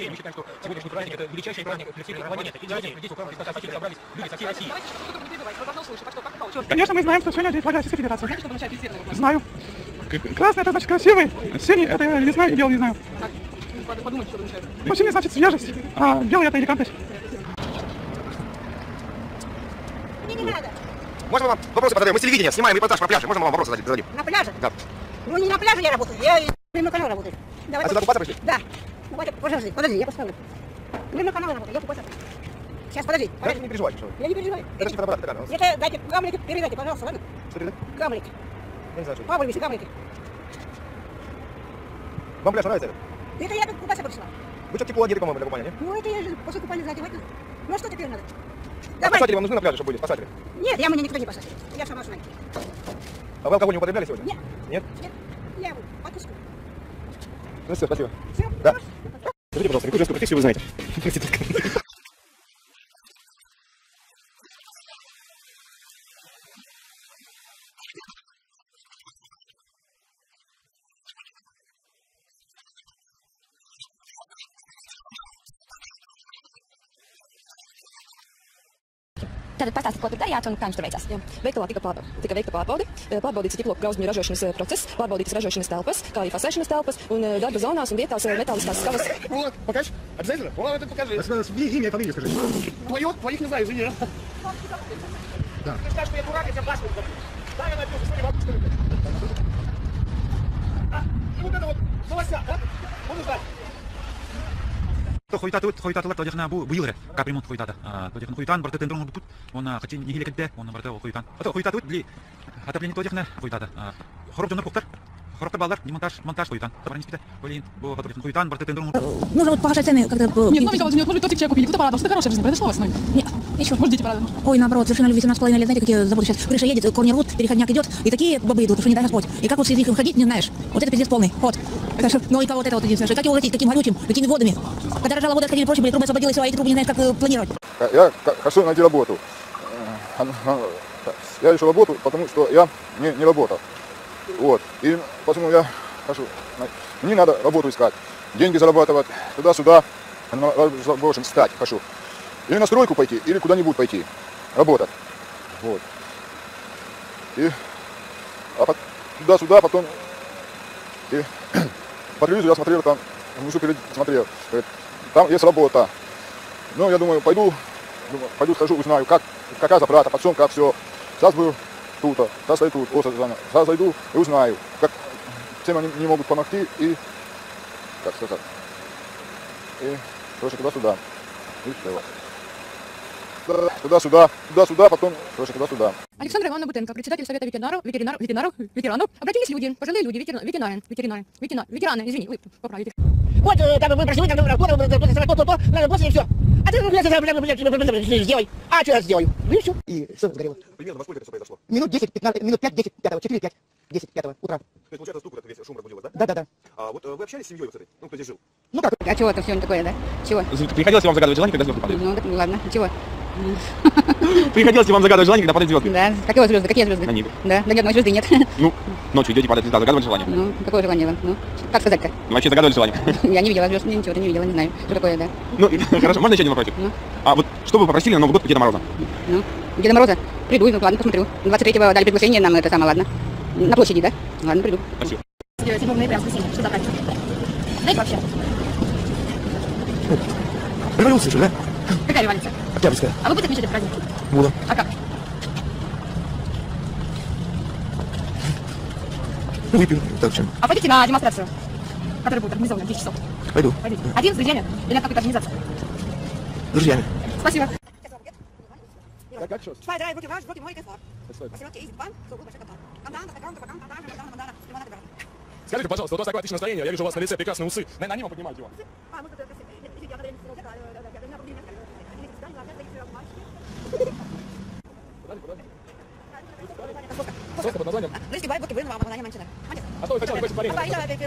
Мы считаем, что сегодняшний праздник – это величайший праздник для всей планеты. И для здесь, у Карловских спасателей собрались люди со всей России. Конечно, мы знаем, что сегодня День флага Российской Федерации. Знаю. Красный – это значит красивый, синий – это я не знаю, белый не знаю. Подумайте, что означает. Ну, синий значит свежесть, а белый – это элегантность. Мне не надо. Можно вам вопросы позадаем? Мы с телевидения снимаем репортаж про пляж. Можно вам вопросы зададим? На пляже? Да. Ну не на пляже я работаю, я на канале работаю. А сюда купаться пришли? Да. Ну, подожди, я поставлю. Мы на канале работаем, я купаться. Сейчас, подожди. Да, не переживайте, что вы. Я не переживаю. Это же фотоаппарат, это камера. Это дайте гамлики, передайте, пожалуйста, ладно? Что передать? Гамлики. Я не знаю, что это. Павлович, гамлики. Вам пляж нравится? Это я тут купаться пришла. Вы что, тепло одеты, по-моему, для купания, не? Ну это я же после купания задевать. Ну а что теперь надо? А спасатели вам нужны на пляже, чтобы были спасатели? Нет, я мне никто не спасатель. Я сама с вами. А вы алкоголь не употребляли сегодня? Нет. Нет? Нет. Я отпуску. Ну все, спасибо. Все? Да. Скажите, пожалуйста, какую женскую профессию вы знаете? Tātad pastāstiet, ko tur darījāt un kā jums tur veicās. Veikalā tika veikta pārbaude, pārbaudīts ķiploku grauzmju ražošanas process, pārbaudītas ražošanas telpas, kā arī fasēšanas telpas un darba zonās un vietās metāliskās skavas. Вот, покажешь? Обязательно? Вот это покажи. Имя и фамилию скажи. Твоих не знаю, извини. Да. Ты скажешь, что я дурак, я тебя плашку дам. Да, я напил, что не могу сказать. И вот это вот, волося, да? Буду знать. Хойтатылар тодихна бу быйылры капремонт хойтады. Тодихна хойтан барты тендерон бут. Он хотя не гелекетте, он барты хойтан. Это хойтаты для отопления тодихна хойтады. Хороб жонор коктар. Хороб балдар, монтаж хойтан. Товарищ спита. Блин, бу тодихна хойтан барты тендерон. Нужно вот повышать цены как-то. Нет, ну Михаил, может быть, тот человек купили, кто порадовался, это хорошая жизнь произошла в основе. Нет, еще. Может, дети порадовались. Ой, наоборот, совершенно люди 17,5 лет, знаете, какие забуду сейчас. Крыша едет, корни рвут, переходняк идет, и такие бабы идут, что не дай Господь. И как вот среди них ходить, не знаешь. Вот это пиздец полный. Вот. Ну и вот это вот единственное, как его лететь, каким горючим, какими водами. Когда рожала вода, отходили проще, были, трубы освободилась, а эти трубы не знаешь, как планировать. Я хочу найти работу. Я ищу работу, потому что я не работал. Вот. И почему я хочу. Мне надо работу искать, деньги зарабатывать, туда-сюда, в общем, стать хочу. Или на стройку пойти, или куда-нибудь пойти, работать. Вот. И туда-сюда, потом и по телевизору я смотрел, там внизу смотрел, там есть работа. Ну, я думаю, пойду схожу, узнаю, какая зарплата, почем, как все. Сейчас был тут, сейчас стою тут, сейчас зайду и узнаю, чем они не могут помогти и, как сказать, и, короче, туда-сюда, и все. Туда-сюда, потом, короче, туда-сюда. Александра Ивановна Бутенко, председатель Совета ветеранов. Обратились люди, пожилые люди, ветераны, извини, вы поправите. Вот, там вы просили, там работа, и все. А ты сделай. А что я сделаю? Ну и все. И все сгорело. Примерно во сколько это все произошло? Минут 10, 15, минут 5, 10, 5, 4, 5, 10, 5 утра. То есть, получается, стук, это весь шум разбудил вас, да? Да. А вот вы общались с семьей вот этой? Ну, кто здесь жил? Ну как? А чего это все такое, да? Чего? Приходилось ли вам загадывать желание, когда звезды падают? Ну, так ладно, чего? Приходилось ли вам загадывать желание, когда падают звезды? Да, какие звезды? Какие звезды? На небе. Да, ни одной звезды нет. Ну, ночью идете, падает звезда, загадывали желание? Ну, какое желание? Ну, как сказать-то? Ну, вообще загадывали желание? Я не видела звезд, ничего не видела, не знаю, что такое, да. Ну, хорошо, можно еще один вопросик? Ну. А вот что вы попросили на Новый год Деда Мороза? Ну, Деда Мороза, приду, ну ладно, посмотрю. 23-го дали приглашение нам, это самое, ладно. На площади, да? Ладно, приду. Спасибо. 7 ноября, воскресенье, что за праздник? Знаете вообще? Революция же, да? Какая революция? Октябрьская. А вы будете отмечать этот праздник? Буду. А как? Ну, выпью. Так, чем? А пойдите на демонстрацию, которая будет организована в 10 часов. Пойду. Пойдите. Один с друзьями или на какую-то организацию? С друзьями. Спасибо. Как что? Скажите, пожалуйста, вот у вас такое отличное настроение, я вижу у вас на лице прекрасные усы. На небо поднимайте его. Сколько под названием? А что вы хотели быть парень?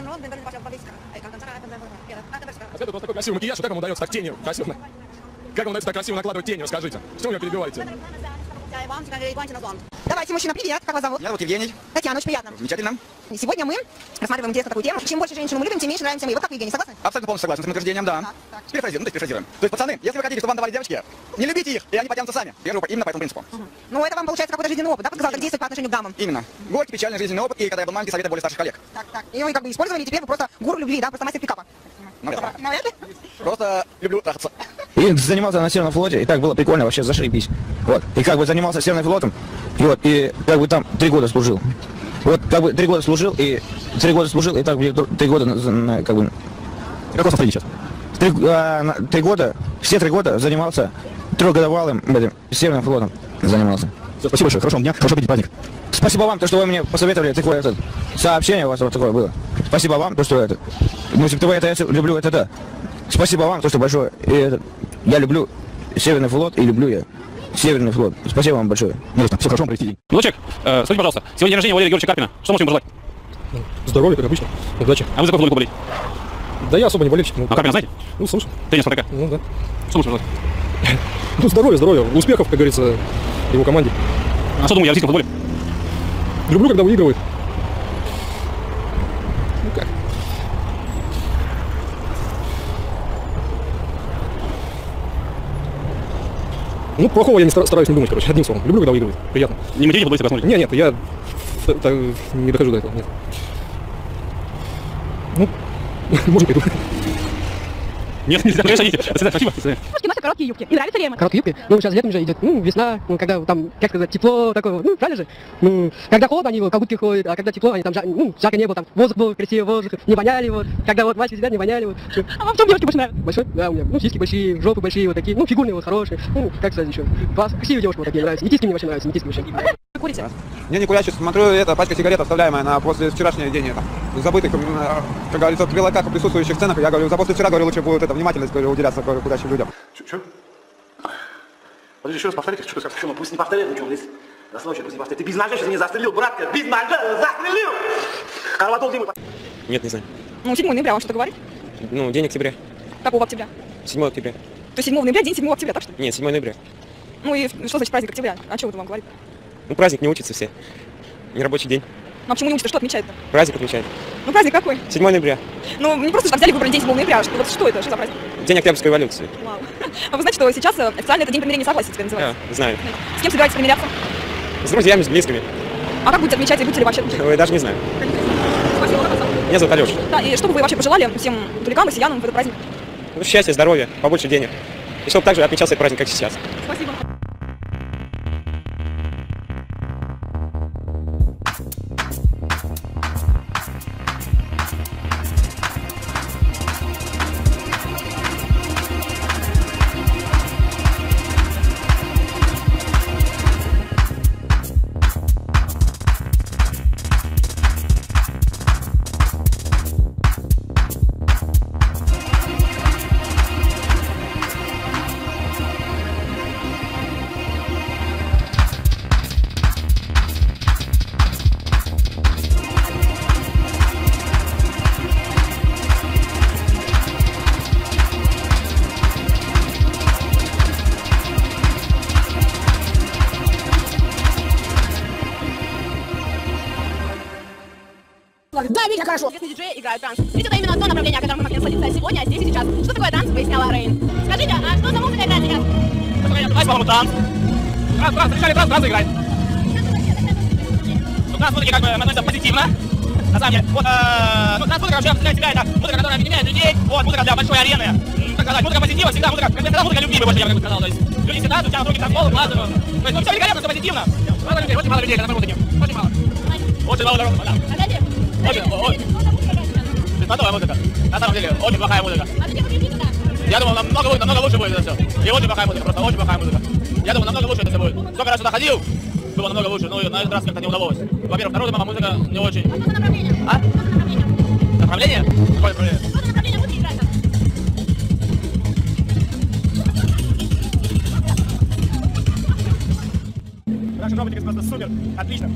А это вот такой красивый макияж, как вам удается так тенью красиво? Как вам удается так красиво накладывать тенью, скажите? Что вы меня перебиваете? Давай. Здравствуйте, мужчина, привет. Как вас зовут? Меня зовут Евгений. Татьяна, очень приятно. Замечательно. И сегодня мы рассматриваем интересную такую тему. Чем больше женщин мы любим, тем меньше нравимся мы. Вот как вы, Евгений, согласны? Абсолютно полностью согласен с этим утверждением, да. Так. Перефразируем, перефразируем. То есть, пацаны, если вы хотите, чтобы вам давали девочки, не любите их, и они потянутся сами. Я живу именно по этому принципу. Ну, это вам получается какой-то жизненный опыт, да? Показал, как действовать по отношению к дамам. Именно. Горький, печальный жизненный опыт, и когда я был маленький, советы более старших коллег. Так. И вы как бы использовали, и теперь вы просто гуру любви, да? Просто мастер пикапа. Наверное. Просто люблю трахаться. И занимался на Северном флоте, и так было прикольно, вообще зашибись. Вот. И как бы занимался Северным флотом, и вот, и как бы там 3 года служил. Вот, как бы 3 года служил, и так 3 года, как бы... Какое состояние сейчас? 3 года, все 3 года занимался 3-годовалым этим Северным флотом занимался. Все, спасибо большое, хорошего дня, хорошего праздника. Спасибо вам, то, что вы мне посоветовали такое сообщение у вас вот такое было. Спасибо вам, то, что это. Ну, если вы это я люблю, это да. Спасибо вам, то, что большое. И это, я люблю Северный флот и люблю я Северный флот. Спасибо вам большое. Все, хорошо, провести день. Молодчик, скажите, пожалуйста, сегодня день рождения Валерия Георгиевича Карпина. Что можете ему пожелать? Здоровья, как обычно. Удачи. А вы за какой футболку болеете? Да я особо не болельщик. А Карпина знаете? Ну, слушай. Тренер Спартака. Ну, да. Что можете пожелать? Ну, здоровья. Успехов, как говорится, его команде. А что думаете о российском футболе? Люблю, когда выигрывает. Ну, как? Ну, плохого я не стараюсь не думать, короче, одним словом. Люблю, когда выигрывает. Приятно. Не материте футболистов, как смотрите? Нет, я не дохожу до этого, нет. Ну, может, пойду. Нет, нельзя, конечно, идите. Спасибо. Девушки носят короткие юбки. И нравится ли им? Короткие юбки? Ну, сейчас летом же идет, ну, весна, ну, когда там, как сказать, тепло такое, ну, правильно же? Ну, когда холодно, они в кабутке ходят, а когда тепло, они там, ну, жарко не было, там, воздух был, красивый воздух, не воняли, вот, когда вот мальчики сидят, не воняли, вот. А вам в чем девушки больше нравятся? Большой? Да, у меня, ну, сиськи большие, жопы большие, вот такие, ну, фигурные вот, хорошие, ну, как сказать еще, красивые девушки вот такие нравятся, и тиски мне вообще нравятся, не тиски вообще. Вы курите? Я не курящий, смотрю, это пачка сигарет, оставляемая на после вчерашнего дня, это, забытых, как говорится, в прилаках присутствующих сценах. Я говорю, за после вчера, говорю, лучше будет это внимательность, говорю, уделяться курящим людям. Что? Подожди, еще раз повторите, что ты сказал? Ну пусть не повторяет, ну что, здесь. Заслушай, пусть не повторяет. Ты без ножа сейчас меня застрелил, братка, без ножа застрелил! Карватол Димы. Нет, не знаю. Ну, 7 ноября, он что-то говорит? Ну, день октября. Какого октября? 7 октября. То есть 7 ноября, день 7 октября, так что ли? Нет, 7 ноября. Ну и что значит праздник октября? А что это вам говорит? Ну, праздник, не учатся все. Нерабочий день. Ну а почему не учатся? Что отмечают-то? Праздник отмечают. Ну праздник какой? 7 ноября. Ну не просто так взяли, выбрали день 7 ноября, вот что это? Что за праздник? День Октябрьской революции. Вау. А вы знаете, что сейчас официально это день примирения и согласия теперь называется? Да, знаю. С кем собираетесь примиряться? С друзьями, с близкими. А как будете отмечать и будете ли вообще отмечать? Ой, даже не знаю. Спасибо. Меня зовут Алёша. Да, и что бы вы вообще пожелали всем туликам, россиянам в этот праздник? Ну, счастья, здоровья, побольше денег. И чтобы также отмечался этот праздник, как сейчас. Спасибо. Да, Витя, хорошо. Известные диджеи играют транс. Ведь это именно то направление, о котором мы хотим насладиться сегодня, здесь и сейчас. Что такое транс, выясняла Рейн. Скажите, а что за музыка играет сейчас? Давайте, по-моему, транс. Транс, решали транс играет. Ну, транс музыки как бы относится позитивно. На самом деле, вот, ну, транс музыка вообще для себя это музыка, которая объединяет людей, вот, музыка для большой арены. Как сказать, музыка позитива, всегда музыка любви, больше я бы сказал. То есть люди всегда тянут руки к танцполу, классную. То есть, ну, все великолепно, все позитивно. Мало людей, очень мало людей, которые музыки. Очень мало. Очень мало народу, да. Очень. Беспонтовая музыка. На самом деле, очень плохая музыка. Я думал, намного лучше будет это все. И очень плохая музыка, просто очень плохая музыка. Я думал, намного лучше это все будет. Сколько раз сюда ходил, было намного лучше, но на этот раз как-то не удалось. Во-первых, народу мама музыка не очень. А? Направление? Какое направление? Наши роботики просто супер, отлично.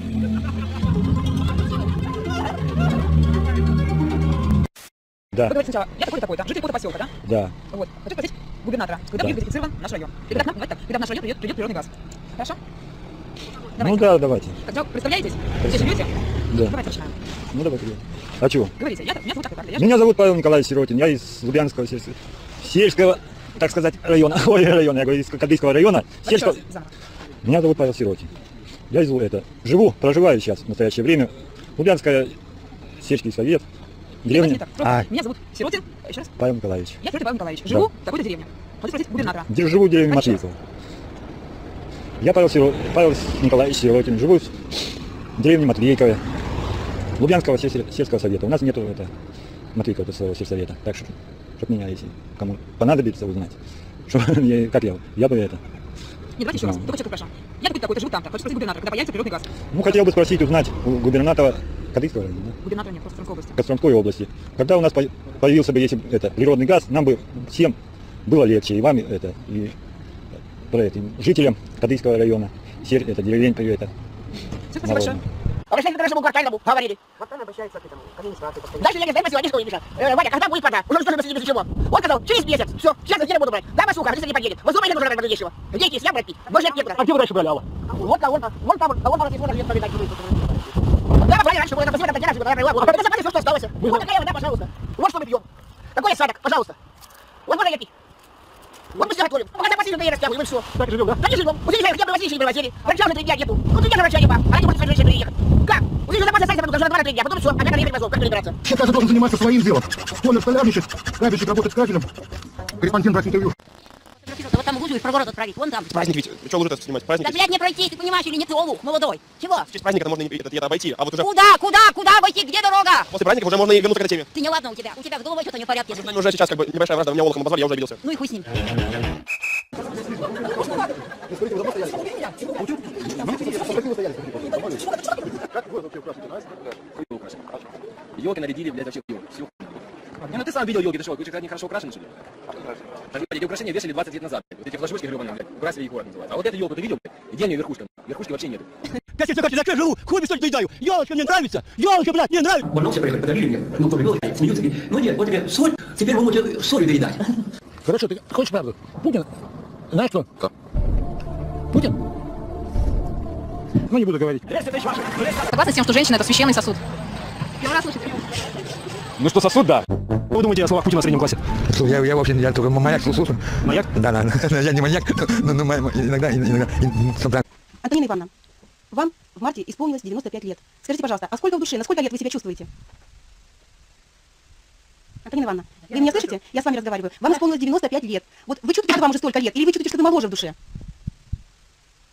Да. Вы говорите сначала, я такой-то, житель какого-то поселка, да? Да. Вот. Хочу спросить губернатора, когда будет газифицирован наш район? И когда в наш район придет природный газ. Хорошо? Ну да, давайте. Тогда представляетесь? Где живете? Да. Давайте начинаем. Ну давайте. А чего? Говорите, меня зовут так. Меня зовут Павел Николаевич Сиротин, я из Лубянского сельского, так сказать, района. Ой, района, я говорю, из Кадыйского района. Сельского... Меня зовут Павел Сиротин. Я из живу, проживаю сейчас в настоящее время. Лубянская сельский совет. Деревня. Меня зовут Сиротин, еще раз. Павел Николаевич. Я Сиротин Павел Николаевич. Живу в такой-то деревне. Хотите спросить губернатора? Живу в деревне Матвейково. Я Павел Николаевич Сиротин, живу в деревне Матвейково. Лубянского сельского совета. У нас нету Матвейкова своего сельсовета. Так что, чтобы меня, если кому понадобится узнать, что, как я бы это... Не, давайте еще раз, только четко прошу. Я такой-то живу там-то, хочу спросить губернатора, когда появится природный газ. Ну, хотел бы спросить, узнать у губернатора Кадыйского района, да? Губернатора нет, Костромской области. Костромской области. Когда у нас появился бы, если это природный газ, нам бы всем было легче, и вам это, и жителям Кадыйского района, деревень, это. Все, спасибо большое. Обращайтесь к нашему квартальному, говорили. Квартальный обращается к этому, к администрации. Дальше я не знаю, спасибо, они что не мешают. Ваня, когда будет вода? Уже что же без чего? Он сказал, через месяц. Все, сейчас неделю буду брать. Да, Масуха, если не подъедет. Вот зубы уже как вещего. Деньги есть, я брать пить. Может, нет. А где вы раньше брали, Алла? Вот там, да, брали раньше, было это посмотрим, раньше, это забрали все, что осталось. Вот такая вода, пожалуйста. Вот что мы пьем. Такой осадок, пожалуйста. Вот можно я пить. Вот мы все готовим. Пока запасили, да и растягиваем, и все. Так и живем, да? Так и живем. Вот здесь хотя бы возили, не привозили. Врача уже 3 дня нету. Вот у меня врача нема. А они будут с приехать. Как? Вот здесь запас останется, потому что на 2-3 дня. Потом все, опять на везут. Как перебираться? Сейчас я должен заниматься своим делом. Коля столярничает, кабельщик работает с кафелем. Корреспондент брать интервью. Вот там лужу и в пригород отправить, вон там. Праздник ведь, что лужу-то снимать? Праздник. Да, блядь, не пройти, ты понимаешь, или нет, олух, молодой. Чего? В честь праздника можно это обойти, а вот уже... Куда обойти, где дорога? После праздника уже можно и вернуться к этой теме. Ты не ладно у тебя с головой что-то не в порядке. Уже сейчас как бы небольшая вражда, меня олухом обозвали, я уже обиделся. Ну и хуй с ним. Елки нарядили, блядь, вообще все. Не, ну ты сам видел елки, ты что, они хорошо украшены, что ли? Эти украшения вешали 20 лет назад. Вот эти флажочки гребаные, блядь, украсили и город называют. А вот эту елку ты видел, блядь? Где у нее верхушка? Верхушки вообще нету. 5 лет на живу, хуй столько доедаю. Елочка мне нравится, елочка, блядь, мне нравится. Вот все приехали, подарили мне, ну, кто елки, смеются, ну нет, вот тебе соль, теперь вы можете солью доедать. Хорошо, ты хочешь правду? Путин, знаешь что? Путин? Ну, не буду говорить. Согласны с тем, что женщина — это священный сосуд? Первый раз слышу. Ну что, сосуд, да. Что вы думаете о словах Путина в среднем классе? Я вообще я только маяк слушаю. Маяк? Да, я не маяк, но иногда. Антонина Ивановна, вам в марте исполнилось 95 лет. Скажите, пожалуйста, а сколько в душе, на сколько лет вы себя чувствуете? Антонина Ивановна, вы меня слышите? Я с вами разговариваю. Вам исполнилось 95 лет. Вот вы чувствуете, что вам уже столько лет? Или вы чувствуете, что вы моложе в душе?